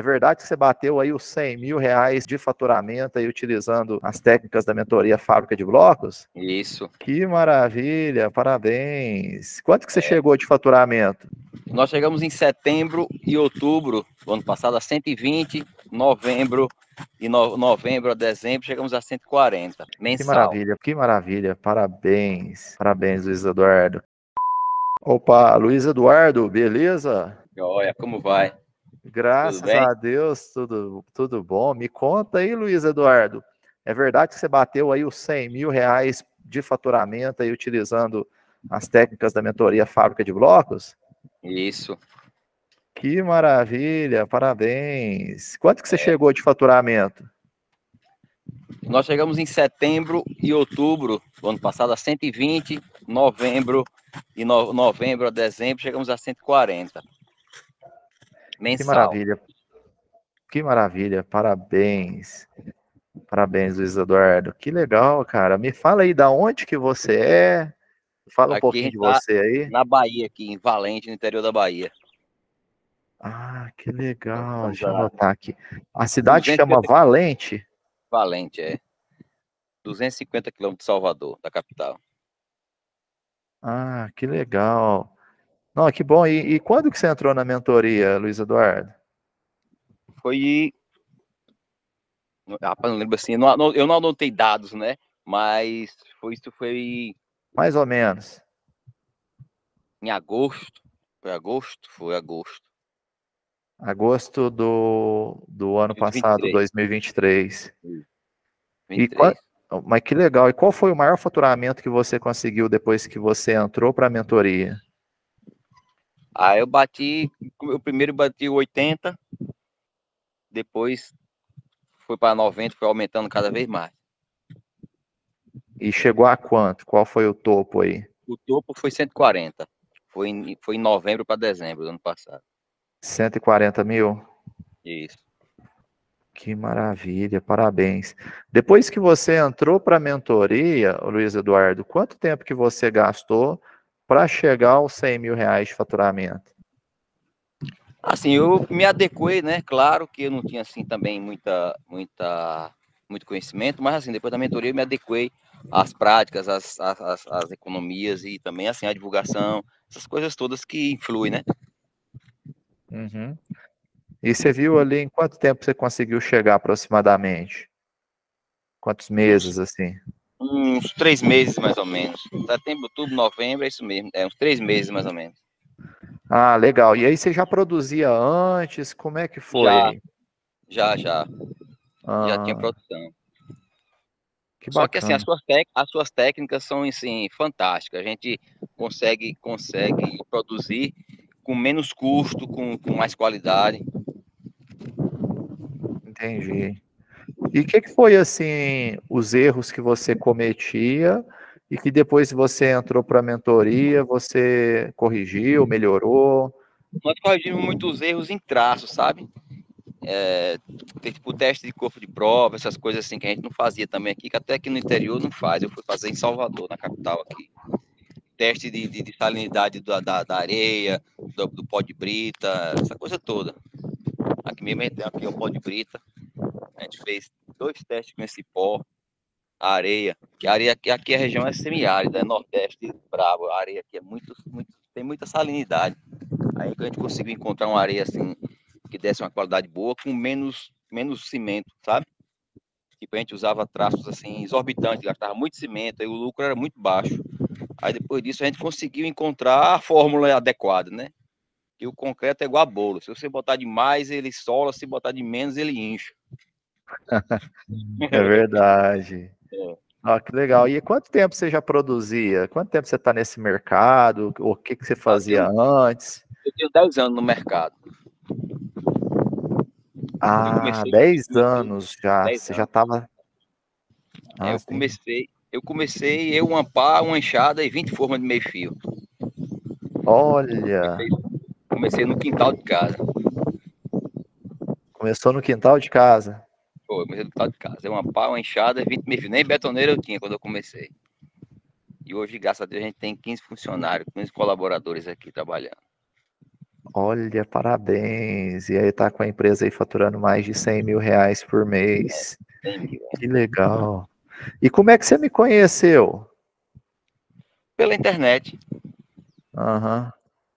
verdade que você bateu aí os R$ 100.000 de faturamento aí utilizando as técnicas da mentoria Fábrica de Blocos? Isso. Que maravilha, parabéns. Quanto que você chegou de faturamento? Nós chegamos em setembro e outubro do ano passado a 120, novembro a dezembro chegamos a 140 mensal. Que maravilha, parabéns, parabéns, Luiz Eduardo. Opa, Luiz Eduardo, beleza? Olha, como vai? Tudo Graças bem? a Deus, tudo bom. Me conta aí, Luiz Eduardo, é verdade que você bateu aí os R$ 100.000 de faturamento aí utilizando as técnicas da mentoria Fábrica de Blocos? Isso. Que maravilha, parabéns. Quanto que você chegou de faturamento? Nós chegamos em setembro e outubro do ano passado a 120, novembro a dezembro chegamos a 140 mensal. Que maravilha, parabéns. Parabéns, Luiz Eduardo. Que legal, cara. Me fala aí da onde que você é. Fala um Aqui a pouquinho gente de tá você aí. na Bahia, aqui em Valente, no interior da Bahia. Ah, que legal. Estamos Deixa eu a anotar aqui. A cidade chama 250 Valente. Valente, 250 quilômetros de Salvador, da capital. Ah, que legal. Não, que bom. E quando que você entrou na mentoria, Luiz Eduardo? Foi, rapaz, não lembro assim, eu não anotei dados, né? Mas isso foi Mais ou menos. em agosto. Foi agosto. Agosto do ano De passado, 23. 2023. E 23. mas que legal. E qual foi o maior faturamento que você conseguiu depois que você entrou para a mentoria? Aí eu primeiro bati 80, depois foi para 90, foi aumentando cada vez mais. E chegou a quanto? Qual foi o topo aí? O topo foi 140. Foi em novembro para dezembro do ano passado. 140.000? Isso. Que maravilha, parabéns. Depois que você entrou para a mentoria, Luiz Eduardo, quanto tempo que você gastou para chegar aos R$ 100.000 de faturamento? Assim, eu me adequei, né? Claro que eu não tinha assim também muito conhecimento, mas assim, depois da mentoria eu me adequei às práticas, às economias e também assim a divulgação, essas coisas todas que influem, né? Uhum. E você viu ali em quanto tempo você conseguiu chegar aproximadamente? Quantos Uns, meses assim? uns 3 meses mais ou menos. Setembro, outubro, novembro, é isso mesmo. É uns 3 meses mais ou menos. Ah, legal. E aí você já produzia antes? Como é que foi Já, aí? já tinha Ah, produção. que Só que assim, bacana. as suas técnicas são assim, fantásticas. A gente consegue produzir com menos custo, com mais qualidade. Entendi. E o que foi assim os erros que você cometia e que depois que você entrou para a mentoria, você corrigiu, melhorou? Nós corrigimos muitos erros em traço, sabe? Tem tipo teste de corpo de prova, essas coisas assim que a gente não fazia também aqui, que até aqui no interior não faz. Eu fui fazer em Salvador, na capital aqui. Teste de salinidade da areia, do pó de brita, essa coisa toda. Aqui mesmo aqui é o pó de brita. A gente fez 2 testes com esse pó, a areia, que a areia aqui a região é semiárida, é nordeste bravo. A areia aqui é tem muita salinidade. Aí que a gente conseguiu encontrar uma areia assim que desse uma qualidade boa com menos cimento, sabe? Tipo, a gente usava traços assim exorbitantes, gastava muito cimento, aí o lucro era muito baixo. Aí depois disso a gente conseguiu encontrar a fórmula adequada, né? Que o concreto é igual a bolo. Se você botar de mais, ele sola, se botar de menos, ele incha. É verdade. É. Ah, que legal. E quanto tempo você já produzia? Quanto tempo você está nesse mercado? O que você Eu fazia tenho, antes? eu tenho 10 anos no mercado. Eu Ah, comecei, 10 comecei anos já. 10 Você já anos. estava. É, Ah, sim. uma pá, uma enxada e 20 formas de meio fio. Olha, Comecei no quintal de casa. começou no quintal de casa. Pô, comecei no quintal de casa. É uma pá, uma enxada e 20 meio fio. Nem betoneira eu tinha quando eu comecei. E hoje, graças a Deus, a gente tem 15 funcionários, 15 colaboradores aqui trabalhando. Olha, parabéns. E aí tá com a empresa aí faturando mais de 100 mil reais por mês. 100 mil. Que legal. E como é que você me conheceu? Pela internet. Aham.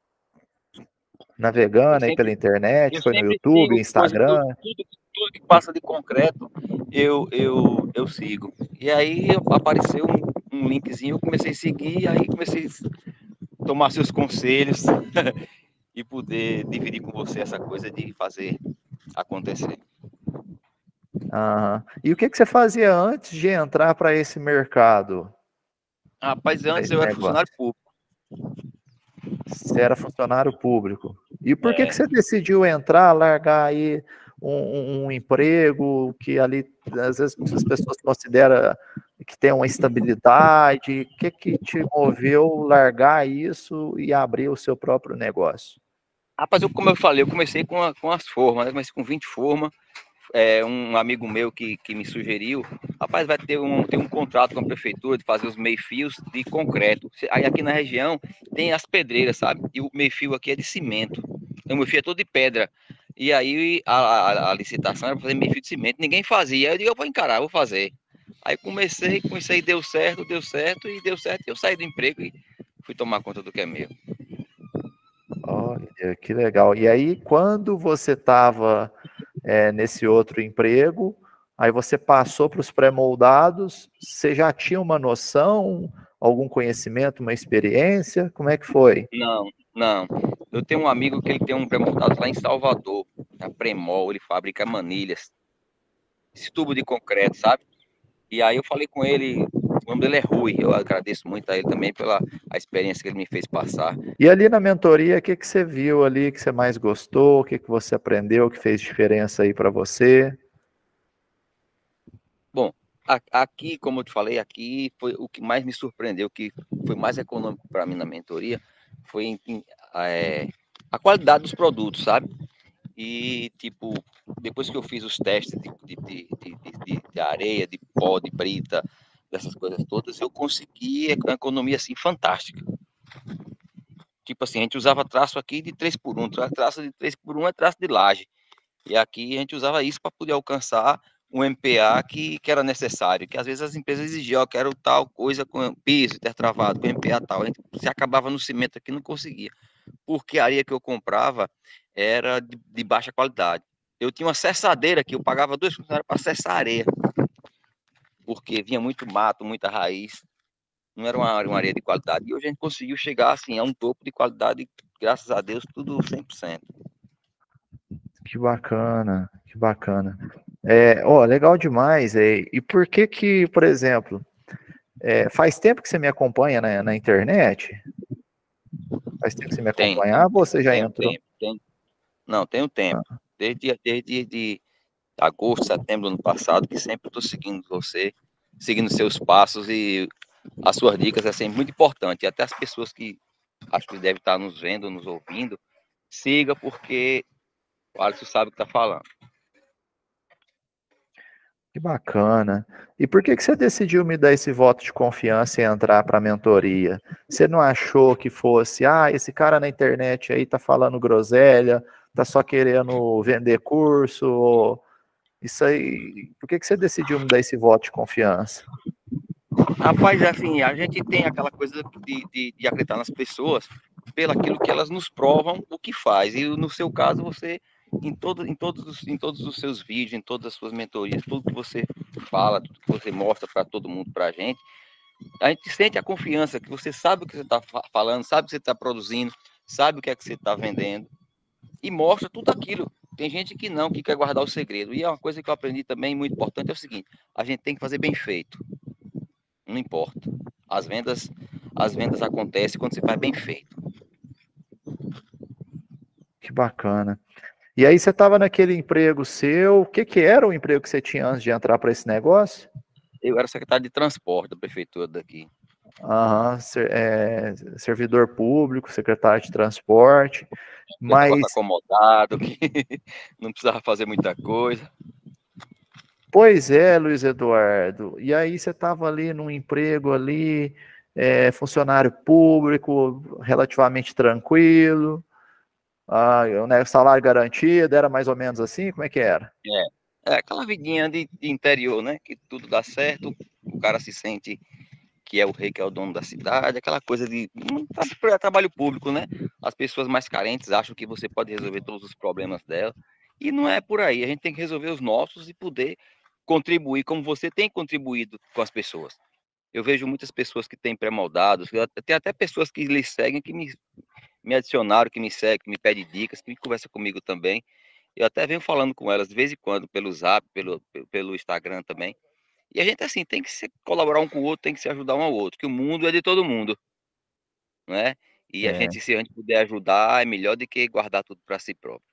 Eu Navegando aí pela sempre, internet, eu foi no sempre YouTube, sigo coisa, Instagram? tudo que passa de concreto, eu sigo. E aí apareceu um linkzinho, eu comecei a seguir, aí comecei a tomar seus conselhos e poder dividir com você essa coisa de fazer acontecer. Aham. E o que que você fazia antes de entrar para esse mercado, Rapaz, para antes esse eu era funcionário negócio? público. Você era funcionário público. E por que que É. você decidiu entrar, largar aí um emprego que ali, às vezes, as pessoas consideram que tem uma estabilidade? O que que te moveu largar isso e abrir o seu próprio negócio? Rapaz, como eu falei, eu comecei com as formas, né? Comecei com 20 formas. Um amigo meu que me sugeriu, rapaz, vai ter um contrato com a prefeitura de fazer os meio-fios de concreto. Aí aqui na região tem as pedreiras, sabe? E o meio-fio aqui é de cimento. Então, o meio-fio é todo de pedra. E aí a licitação era para fazer meio-fio de cimento. Ninguém fazia. Aí eu digo, eu vou encarar, vou fazer. Aí comecei, com isso aí deu certo, e deu certo. E eu saí do emprego e fui tomar conta do que é meu. Olha, que legal. E aí, quando você estava nesse outro emprego, aí você passou para os pré-moldados, você já tinha uma noção, algum conhecimento, uma experiência? Como é que foi? Não, não. Eu tenho um amigo que ele tem um pré-montado lá em Salvador, a Premol, ele fabrica manilhas, esse tubo de concreto, sabe? E aí eu falei com ele, o nome dele é Rui, eu agradeço muito a ele também pela a experiência que ele me fez passar. E ali na mentoria, o que que você viu ali que você mais gostou? O que que você aprendeu que fez diferença aí para você? Bom, aqui, como eu te falei, aqui foi o que mais me surpreendeu, que foi mais econômico para mim na mentoria, foi a qualidade dos produtos, sabe? E, tipo, depois que eu fiz os testes de areia, de pó, de brita, dessas coisas todas, eu consegui uma economia, assim, fantástica. Tipo assim, a gente usava traço aqui de 3x1, traço de 3x1 é traço de laje. E aqui a gente usava isso para poder alcançar um MPA que era necessário, que às vezes as empresas exigiam, eu quero tal coisa com piso intertravado, com MPA tal. A gente se acabava no cimento aqui, não conseguia. Porque a areia que eu comprava era de baixa qualidade. Eu tinha uma cessadeira que eu pagava 2 funcionários para cessar a areia, porque vinha muito mato, muita raiz, não era uma areia de qualidade. E hoje a gente conseguiu chegar assim a um topo de qualidade, graças a Deus, tudo 100%. Que bacana, que bacana. Legal demais. E por que que, por exemplo, faz tempo que você me acompanha na internet? Faz tempo que você me Tem, acompanhava ou você já tem um entrou? tempo, não, tem um tempo. Desde de agosto, setembro do ano passado, que sempre estou seguindo você, seguindo seus passos e as suas dicas é sempre muito importante. E até as pessoas que acho que devem estar nos vendo, nos ouvindo, siga porque o Alisson sabe o que está falando. Que bacana. E por que que você decidiu me dar esse voto de confiança e entrar para a mentoria? Você não achou que fosse, esse cara na internet aí tá falando groselha, tá só querendo vender curso? Isso aí, por que que você decidiu me dar esse voto de confiança? Rapaz, assim, a gente tem aquela coisa de acreditar nas pessoas pelaquilo que elas nos provam o que faz. E no seu caso, você, em todos os seus vídeos, em todas as suas mentorias, tudo que você fala, tudo que você mostra para todo mundo, para a gente sente a confiança que você sabe o que você está falando, sabe o que você está produzindo, sabe o que é que você está vendendo e mostra tudo aquilo. Tem gente que não, que quer guardar o segredo. E é uma coisa que eu aprendi também muito importante, é o seguinte, a gente tem que fazer bem feito. Não importa. As vendas acontecem quando você faz bem feito. Que bacana. E aí você estava naquele emprego seu, o que que era o emprego que você tinha antes de entrar para esse negócio? Eu era secretário de transporte da prefeitura daqui. Aham, servidor público, secretário de transporte, Eu negócio mas, acomodado, que não precisava fazer muita coisa. pois é, Luiz Eduardo, e aí você estava ali num emprego ali, funcionário público, relativamente tranquilo, Ah, o salário garantido, era mais ou menos assim? Como é que era? É aquela vidinha de interior, né? Que tudo dá certo, o cara se sente que é o rei, que é o dono da cidade, aquela coisa de trabalho público, né? As pessoas mais carentes acham que você pode resolver todos os problemas dela, e não é por aí. A gente tem que resolver os nossos e poder contribuir como você tem contribuído com as pessoas. Eu vejo muitas pessoas que têm pré-moldados, tem até pessoas que lhe seguem, que me adicionaram, que me seguem, que me pedem dicas, que conversam comigo também. Eu até venho falando com elas de vez em quando, pelo Zap, pelo Instagram também. E a gente, assim, tem que se colaborar um com o outro, tem que se ajudar um ao outro, que o mundo é de todo mundo, né? E a É, gente, se a gente puder ajudar, é melhor do que guardar tudo para si próprio.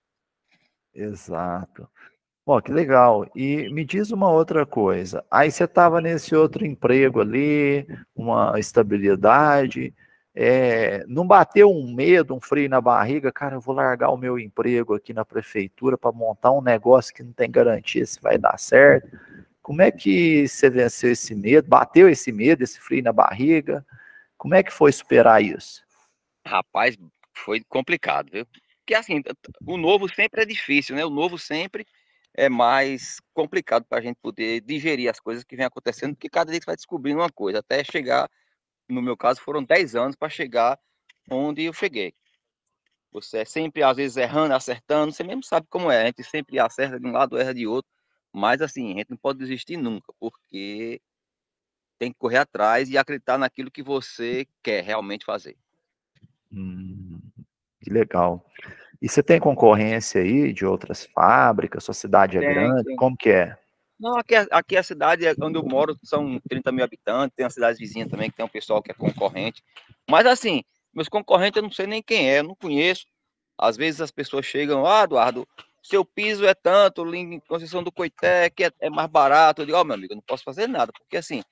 exato. Pô, que legal. E me diz uma outra coisa. Aí você estava nesse outro emprego ali, uma estabilidade, não bateu um medo, um frio na barriga? Cara, eu vou largar o meu emprego aqui na prefeitura para montar um negócio que não tem garantia se vai dar certo. Como é que você venceu esse medo? Bateu esse medo, esse frio na barriga? Como é que foi superar isso? Rapaz, foi complicado, viu? Porque, assim, o novo sempre é difícil, né? O novo sempre é mais complicado para a gente poder digerir as coisas que vem acontecendo, porque cada dia você vai descobrindo uma coisa, até chegar, no meu caso, foram 10 anos para chegar onde eu cheguei. Você é sempre, às vezes, errando, acertando, você mesmo sabe como é, a gente sempre acerta de um lado, erra de outro, mas assim, a gente não pode desistir nunca, porque tem que correr atrás e acreditar naquilo que você quer realmente fazer. Hum, que legal. E você tem concorrência aí de outras fábricas? Sua cidade é Tem, grande? tem. Como que é? Não, aqui a cidade onde eu moro são 30 mil habitantes, tem uma cidade vizinha também que tem um pessoal que é concorrente. Mas assim, meus concorrentes eu não sei nem quem é, eu não conheço. Às vezes as pessoas chegam, Eduardo, seu piso é tanto, em Conceição do Coité, que é mais barato. Eu digo, meu amigo, eu não posso fazer nada, porque assim,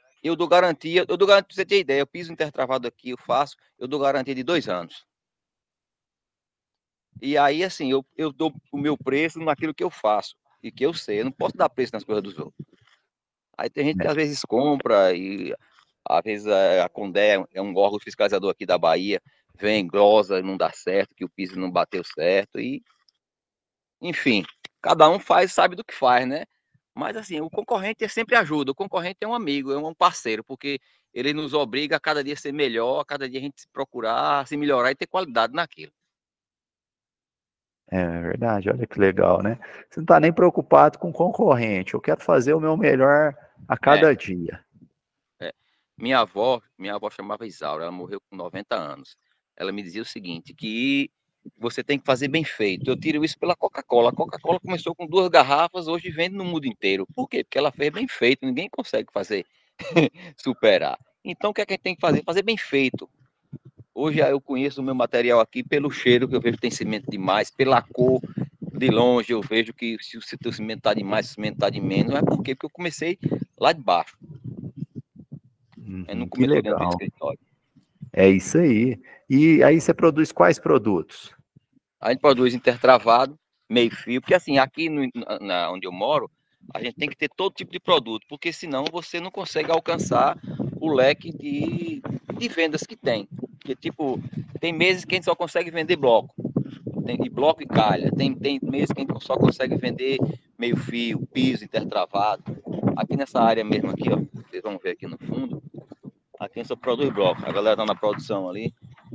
eu dou garantia pra você ter ideia, o piso intertravado aqui eu faço, eu dou garantia de 2 anos. E aí, assim, eu dou o meu preço naquilo que eu faço e que eu sei, eu não posso dar preço nas coisas dos outros. Aí tem gente que às vezes compra e às vezes a Condé é um órgão fiscalizador aqui da Bahia, vem, glosa, não dá certo, que o piso não bateu certo e, enfim, cada um faz, sabe do que faz, né? Mas assim, o concorrente é sempre ajuda, o concorrente é um amigo, é um parceiro, porque ele nos obriga a cada dia ser melhor, a cada dia a gente se procurar, se melhorar e ter qualidade naquilo. É verdade, olha que legal, né? Você não está nem preocupado com concorrente. Eu quero fazer o meu melhor a É, cada dia. é. Minha avó chamava Isaura, ela morreu com 90 anos. Ela me dizia o seguinte, que você tem que fazer bem feito. Eu tiro isso pela Coca-Cola. A Coca-Cola começou com 2 garrafas, hoje vende no mundo inteiro. Por quê? Porque ela fez bem feito, ninguém consegue fazer superar. Então o que é que a gente tem que fazer? Fazer bem feito. Hoje eu conheço o meu material aqui pelo cheiro, que eu vejo que tem cimento demais, pela cor, de longe eu vejo que se o teu cimento está demais, se o cimento está de menos. Mas por quê? Porque eu comecei lá de baixo. Não Que começou dentro do legal. escritório. É isso aí. E aí você produz quais produtos? A gente produz intertravado, meio fio, porque assim, aqui onde eu moro, a gente tem que ter todo tipo de produto, porque senão você não consegue alcançar o leque de vendas que tem. Porque, tipo, tem meses que a gente só consegue vender bloco, tem bloco e calha, tem meses que a gente só consegue vender meio fio, piso, intertravado. Aqui nessa área mesmo aqui, ó, vocês vão ver aqui no fundo, aqui a gente só produz bloco, a galera tá na produção ali,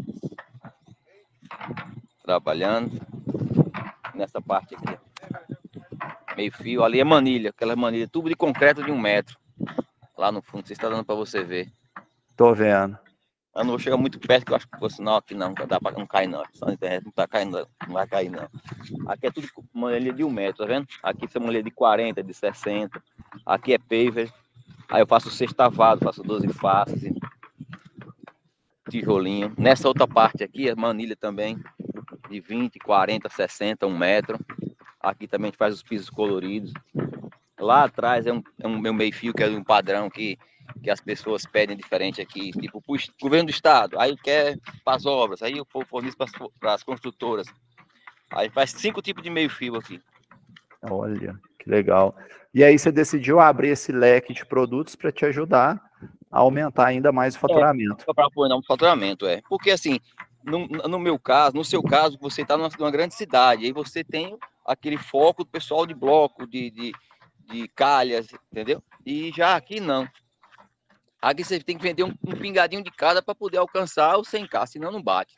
trabalhando, nessa parte aqui. Meio fio, ali é manilha, aquela manilha, tubo de concreto de 1 metro. Lá no fundo, você está dando para você ver. Tô vendo. Eu não vou chegar muito perto, que eu acho que fosse não, aqui não, dá pra, não cai não. Só na internet não tá caindo, não vai cair não. Aqui é tudo manilha de 1 metro, tá vendo? Aqui é manilha de 40, de 60. Aqui é paver. Aí eu faço sextavado, faço 12 faces, tijolinho. Nessa outra parte aqui, é manilha também, de 20, 40, 60, 1 metro. Aqui também a gente faz os pisos coloridos. Lá atrás é um meu meio-fio, que é um padrão que as pessoas pedem diferente aqui, tipo, o governo do estado, aí quer para as obras, aí eu forneço para as construtoras. Aí faz 5 tipos de meio-fio aqui. Olha, que legal. E aí você decidiu abrir esse leque de produtos para te ajudar a aumentar ainda mais o É, faturamento. para apoiar no faturamento, é. Porque assim, no meu caso, no seu caso, você está numa grande cidade, aí você tem aquele foco do pessoal de bloco, de calhas, entendeu? E já aqui não. Aqui você tem que vender um pingadinho de cada para poder alcançar o 100K, senão não bate.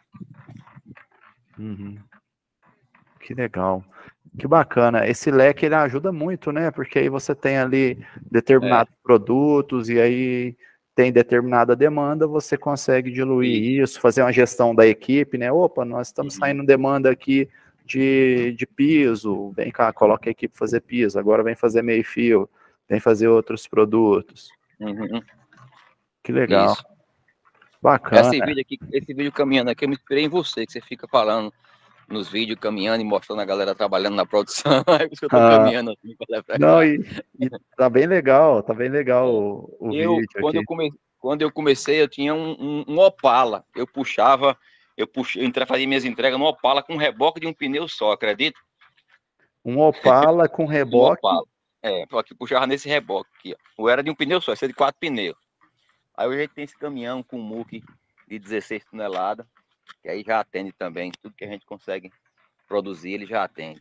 Uhum. Que legal. Que bacana. Esse leque ele ajuda muito, né? Porque aí você tem ali determinados produtos e aí tem determinada demanda, você consegue diluir isso, fazer uma gestão da equipe, né? Opa, nós estamos saindo demanda aqui de piso, vem cá, coloca a equipe fazer piso, agora vem fazer meio-fio, vem fazer outros produtos. Uhum. Que legal. Isso. Bacana. Esse vídeo caminhando aqui, eu me inspirei em você, que você fica falando nos vídeos, caminhando e mostrando a galera trabalhando na produção. É por isso que eu tô caminhando assim para pra Não, cá. e tá bem legal o vídeo aqui. Quando eu comecei, eu tinha um Opala. Eu fazia minhas entregas no Opala com reboque de um pneu só, acredita? Um Opala com Um reboque. Opala. Só que puxava nesse reboque aqui, ó. Ou era de um pneu só, esse é de 4 pneus. Aí hoje a gente tem esse caminhão com muque de 16 toneladas, que aí já atende também. Tudo que a gente consegue produzir, ele já atende.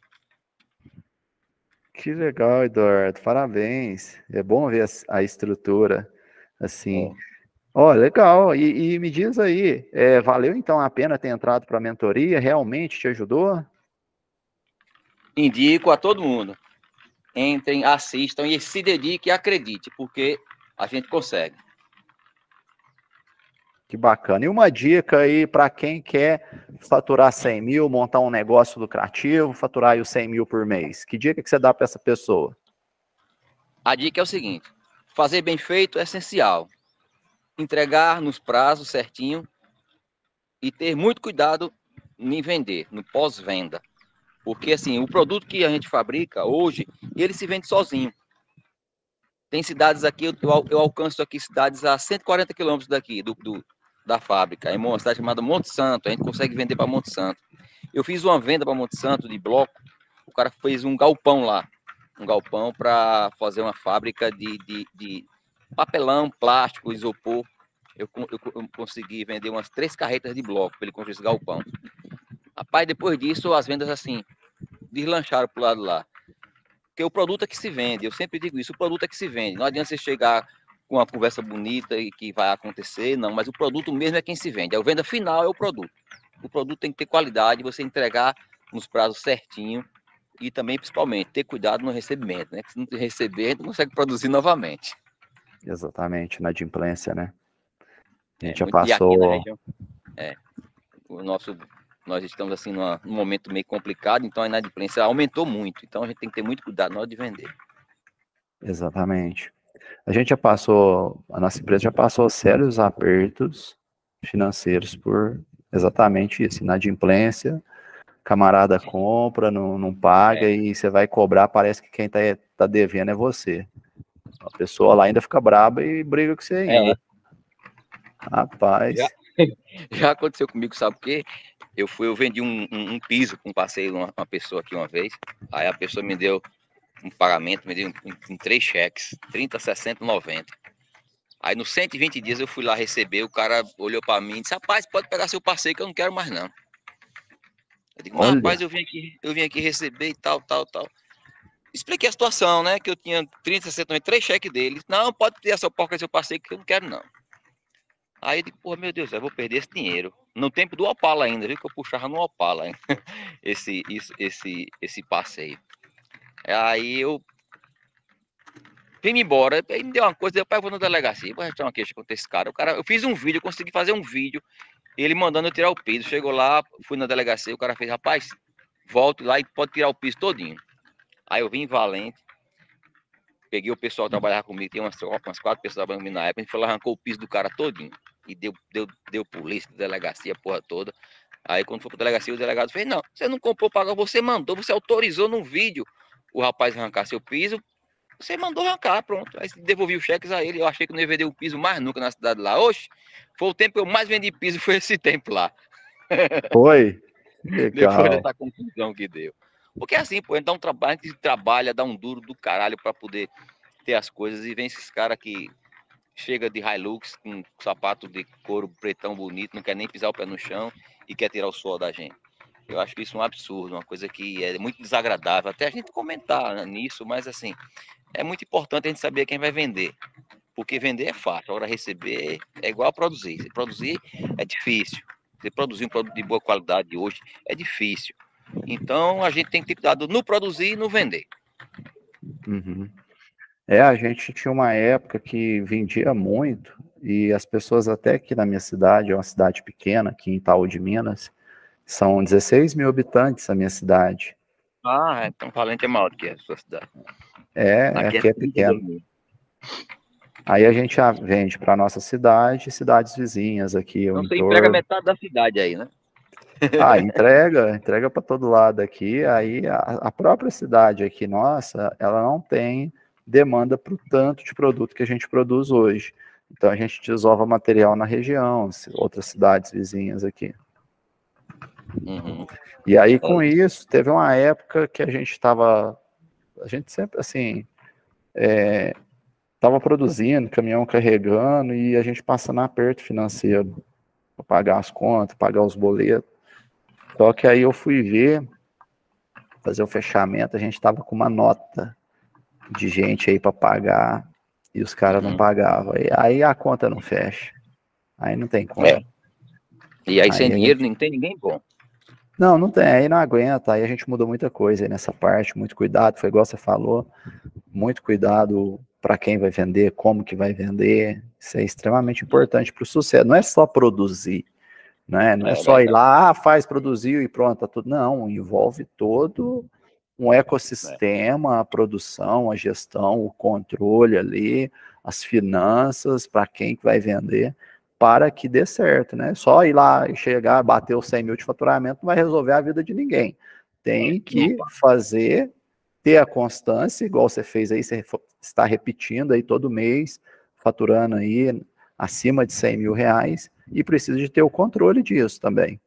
Que legal, Eduardo. Parabéns. É bom ver a estrutura assim. Ó, legal. E me diz aí, valeu então a pena ter entrado para a mentoria? Realmente te ajudou? Indico a todo mundo. Entrem, assistam e se dediquem e acredite, porque a gente consegue. Que bacana. E uma dica aí para quem quer faturar 100 mil, montar um negócio lucrativo, faturar aí os 100 mil por mês. Que dica que você dá para essa pessoa? A dica é o seguinte: fazer bem feito é essencial. Entregar nos prazos certinho e ter muito cuidado em vender, no pós-venda. Porque, assim, o produto que a gente fabrica hoje, ele se vende sozinho. Tem cidades aqui, eu alcanço aqui cidades a 140 quilômetros daqui, da fábrica. Em uma cidade chamada Monte Santo, a gente consegue vender para Monte Santo. Eu fiz uma venda para Monte Santo de bloco, o cara fez um galpão lá. Um galpão para fazer uma fábrica de papelão, plástico, isopor. Eu consegui vender umas 3 carretas de bloco para ele construir esse galpão. Rapaz, depois disso, as vendas assim, deslancharam pro lado lá. Porque o produto é que se vende, eu sempre digo isso, o produto é que se vende. Não adianta você chegar com uma conversa bonita e que vai acontecer, não, mas o produto mesmo é quem se vende. A venda final é o produto. O produto tem que ter qualidade, você entregar nos prazos certinho e também, principalmente, ter cuidado no recebimento, né? Que se não receber, a gente não consegue produzir novamente. Exatamente, na adimplência, né? A gente já Muito, e aqui na passou. região, nós estamos assim num momento meio complicado, então a inadimplência aumentou muito. Então a gente tem que ter muito cuidado na hora de vender. Exatamente. A gente já passou, a nossa empresa já passou sérios apertos financeiros por exatamente isso, inadimplência, camarada compra, não paga e você vai cobrar, parece que quem tá devendo é você. A pessoa lá ainda fica braba e briga com você ainda. Rapaz. Já aconteceu comigo, sabe o quê? Eu vendi um piso com um parceiro, uma pessoa aqui uma vez, aí a pessoa me deu um pagamento, me deu em 3 cheques, 30, 60, 90. Aí nos 120 dias eu fui lá receber, o cara olhou para mim e disse, rapaz, pode pegar seu parceiro que eu não quero mais não. Eu digo, mas rapaz, eu vim aqui receber e tal. Expliquei a situação, né, que eu tinha 30, 60, 90, 3 cheques dele. Não, pode ter essa porca seu parceiro que eu não quero não. Aí eu digo, pô, meu Deus, eu vou perder esse dinheiro. No tempo do Opala ainda, viu, que eu puxava no Opala hein? esse passeio. Aí eu vim embora, aí me deu uma coisa, eu vou na delegacia, vou registrar uma queixa contra esse cara. Eu fiz um vídeo, eu consegui fazer um vídeo, ele mandando eu tirar o piso. Chegou lá, fui na delegacia, o cara fez, rapaz, volte lá e pode tirar o piso todinho. Aí eu vim em Valente, peguei o pessoal que trabalhava comigo, tinha umas 4 pessoas trabalhando comigo na época, a gente foi lá, arrancou o piso do cara todinho. E deu polícia, delegacia, a porra toda. Aí quando foi pra delegacia, o delegado fez, não, você não comprou, pagou, você mandou, você autorizou num vídeo o rapaz arrancar seu piso, você mandou arrancar, pronto. Aí devolvi os cheques a ele, eu achei que não ia vender o piso mais nunca na cidade lá. Oxe, foi o tempo que eu mais vendi piso, foi esse tempo lá. Foi? Depois Legal. dessa confusão que deu. Porque assim, pô, a gente dá um trabalho, a gente trabalha, dá um duro do caralho pra poder ter as coisas e vem esses caras que chega de Hilux com sapato de couro pretão bonito, não quer nem pisar o pé no chão e quer tirar o suor da gente. Eu acho isso um absurdo, uma coisa que é muito desagradável, até a gente comentar nisso, mas assim, é muito importante a gente saber quem vai vender, porque vender é fácil, agora receber é igual a produzir. Se produzir é difícil, você produzir um produto de boa qualidade hoje é difícil. Então a gente tem que ter cuidado no produzir e no vender. Uhum. A gente tinha uma época que vendia muito, e as pessoas até aqui na minha cidade, é uma cidade pequena, aqui em Itaú de Minas, são 16 mil habitantes a minha cidade. Ah, então Valente é maior do que a sua cidade. Aqui é Aqui é 32 pequeno. mil. Aí a gente já vende para nossa cidade, cidades vizinhas aqui, o Então você emprega entorno. metade da cidade aí, né? Entrega para todo lado aqui. Aí a própria cidade aqui, nossa, ela não tem demanda para o tanto de produto que a gente produz hoje. Então a gente desova material na região, outras cidades vizinhas aqui. Uhum. E aí com isso, teve uma época que a gente sempre assim, estava produzindo, caminhão carregando, e a gente passando aperto financeiro para pagar as contas, pagar os boletos. Só que aí eu fui ver, fazer o fechamento, a gente estava com uma nota de gente aí para pagar e os caras não pagavam. Aí a conta não fecha. Aí não tem como. E aí sem Aí a dinheiro gente... não tem ninguém bom. Não tem, aí não aguenta. Aí a gente mudou muita coisa aí nessa parte, muito cuidado, foi igual você falou, muito cuidado para quem vai vender, como que vai vender. Isso é extremamente importante para o sucesso. Não é só produzir, né? Não é só ir lá, faz, produziu e pronto, tá tudo. Não, envolve todo um ecossistema, a produção, a gestão, o controle ali, as finanças, para quem que vai vender, para que dê certo, né? Só ir lá e chegar, bater os 100 mil de faturamento não vai resolver a vida de ninguém. Tem que fazer, ter a constância, igual você fez aí, você está repetindo aí todo mês, faturando aí acima de 100 mil reais, e precisa de ter o controle disso também.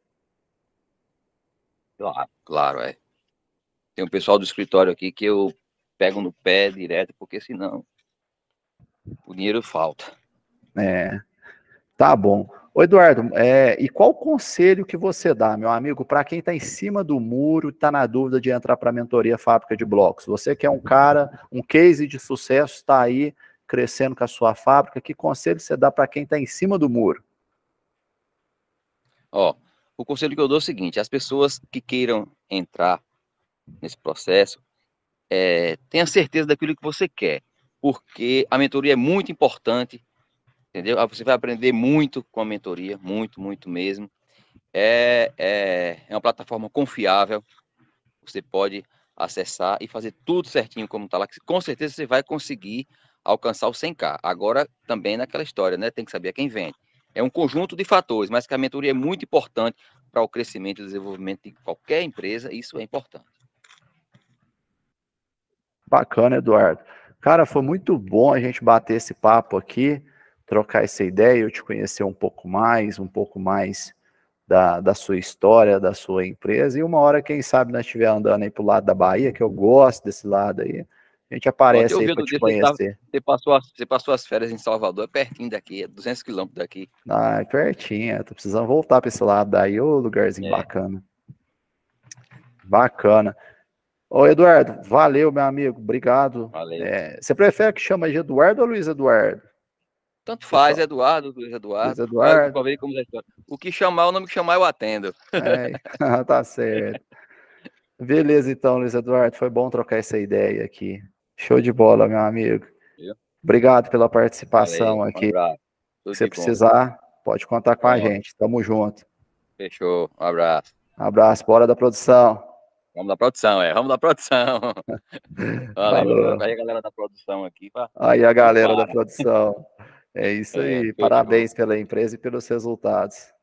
Claro, é. Tem um pessoal do escritório aqui que eu pego no pé direto, porque senão o dinheiro falta. Tá bom. Ô Eduardo, e qual conselho que você dá, meu amigo, para quem está em cima do muro, está na dúvida de entrar para a mentoria Fábrica de Blocos? Você que é um cara, um case de sucesso, está aí crescendo com a sua fábrica, que conselho você dá para quem está em cima do muro? Ó, o conselho que eu dou é o seguinte: as pessoas que queiram entrar nesse processo, tenha certeza daquilo que você quer, porque a mentoria é muito importante, entendeu? Você vai aprender muito com a mentoria, muito, muito mesmo. É uma plataforma confiável, você pode acessar e fazer tudo certinho como está lá, que com certeza você vai conseguir alcançar o 100K. Agora, também naquela história, né? Tem que saber a quem vende. É um conjunto de fatores, mas que a mentoria é muito importante para o crescimento e desenvolvimento de qualquer empresa, isso é importante. Bacana, Eduardo. Cara, foi muito bom a gente bater esse papo aqui, trocar essa ideia, eu te conhecer um pouco mais da sua história, da sua empresa, e uma hora, quem sabe, nós estiver andando aí pro lado da Bahia, que eu gosto desse lado aí, a gente Ontem aparece eu aí vi para outro te dia, conhecer. você passou as férias em Salvador, é pertinho daqui, é 200 quilômetros daqui. Ah, é pertinho, tô precisando voltar para esse lado daí, ô lugarzinho É. bacana. Bacana. Ô, Eduardo, valeu, meu amigo, obrigado. Valeu. Você prefere que chama de Eduardo ou Luiz Eduardo? Tanto faz, Pessoal, Eduardo, Luiz Luiz Eduardo. Eduardo, Pra ver como é a história. O que chamar, o nome que chamar, eu atendo. tá certo. Beleza, então, Luiz Eduardo, foi bom trocar essa ideia aqui. Show de bola, meu amigo. Viu? Obrigado pela Valeu, participação um aqui. abraço. Tudo Se você de bom. precisar, pode contar com a Pronto, gente. Tamo junto. fechou. Um abraço. Abraço, bora da produção. Vamos da produção, Vamos da produção. Valeu. Falou. Aí a galera da produção aqui, Aí a não galera da para. produção. É isso aí. Fechou. Parabéns pela empresa e pelos resultados.